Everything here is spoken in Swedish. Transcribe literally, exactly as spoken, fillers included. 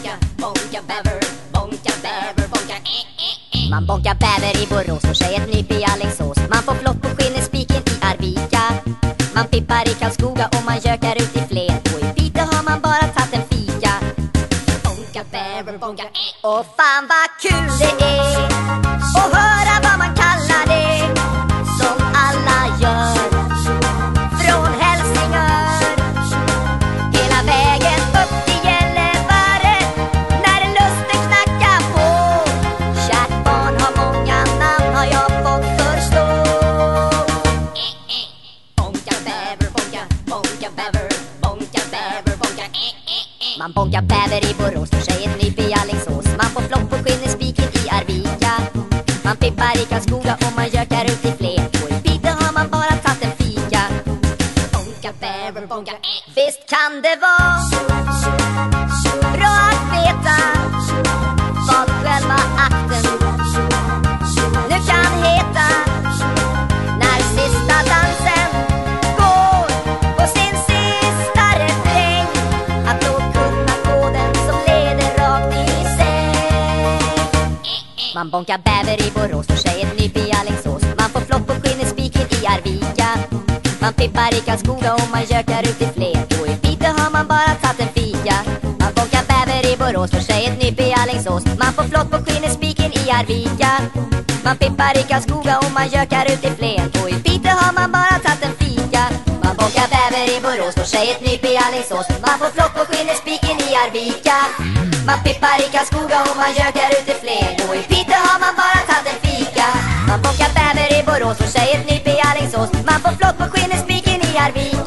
bonka, bonka bäver, bonka bäver, bonka eh, eh, eh. Man bonkar bäver i Borås och sig ett nyp i Alingsås. Man får flock på skinnespiken i Arvika. Man pippar i Karlskoga och man gökar ut i Flen. Och i Piteå har man bara tagit en fika. Bonka bäver, bonka eh. Och fan vad kul det är att höra vad man kallar det som alla gör från Helsingör hela vägen upp till Gällivare när lusten knackar på. Kärt barn har många namn har jag fått förstå. eh, eh. Bonka bäver, bonka, bonka bäver, bonka bäver, bonka eh, eh, eh. Man bonkar bäver i Borås och sig ett nyp i Alingsås. Man får flock på skinnespiken i Arvika. Man pippar i Karlskoga och man gökar ut i Flen. Och i Piteå har man bara tagit en fika. Bonka bäver, bonka eh. Visst kan det vara bra att veta vad själva akten nu kan heta. När sista dansen går på sin sista refräng, att då kunna koden som leder rakt i säng. Man bonkar bäver i Borås och sig ett nyp i Alingsås. Man får flock på skinnespiken i Arvika. Man pippar i Karlskoga och man gökar ut i Flen. Och i Piteå har man bara tagit en fika. Man bonkar bäver i Borås och sig ett nyp i Alingsås. Man får flock på skinnespiken i Arvika. Man pippar i Karlskoga och man gökar ut i Flen. Och i Piteå har man bara tagit en fika. Man bonkar bäver i Borås och sig ett nyp i Alingsås. Man får flock på skinnespiken i Arvika. Man pippar i Karlskoga och man gökar ut i Flen. Och i Piteå har man bara tagit en fika. Man bonkar bäver i Borås och sig ett nyp i Alingsås. Man får flock på skinnespiken i Arvika.